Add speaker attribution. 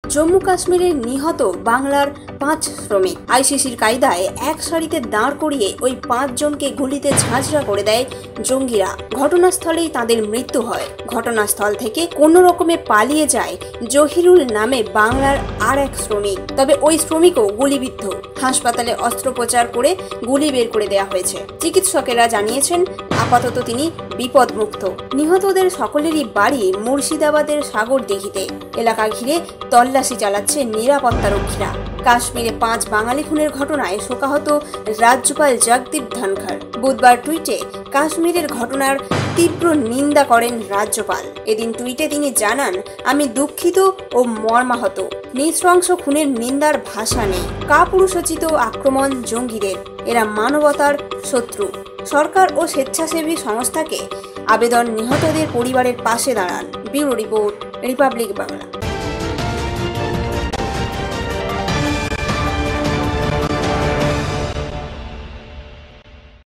Speaker 1: জম্মু কাশ্মীরের নিহত বাংলার 5 শ্রমিক। আইসিসির কায়দায় এক সারিতে দাঁড় করিয়ে ওই 5 জনকে গুলিতে ঝাঁঝরা করে দেয় জঙ্গিরা। ঘটনাস্থলেই তাদের মৃত্যু হয়। ঘটনাস্থল থেকে কোনো রকমে পালিয়ে যায় জহিরুল নামে বাংলার আর এক শ্রমিক। তবে ওই শ্রমিকও গুলিবিদ্ধ। হাসপাতালে অস্ত্রোপচার করে গুলি বের করে দেওয়া হয়েছে। চিকিৎসকেরা জানিয়েছেন আপাতত তিনি বিপদমুক্ত। নিহতদের সকলেরই বাড়ি মুর্শিদাবাদের সাগরদিঘিতে। এলাকা ঘিরে তল্লাশি চালাচ্ছে নিরাপত্তারক্ষীরা। কাশ্মীরে 5 বাঙালি খুনের ঘটনায় শোকাহত রাজ্যপাল জগদীপ ধনখড় বুধবার টুইটে কাশ্মীরের ঘটনার তীব্র নিন্দা করেন রাজ্যপাল। এদিন টুইটে তিনি জানান, আমি দুঃখিত ও মর্মাহত। নৃশংস খুনের নিন্দার ভাষা নেই। কাপুরুষোচিত আক্রমণ জঙ্গিদের। এরা মানবতার শত্রু। সরকার ও স্বেচ্ছাসেবী সংস্থাকে আবেদন নিহতদের পরিবারের পাশে দাঁড়ান। Bureau report, Republic Bangla.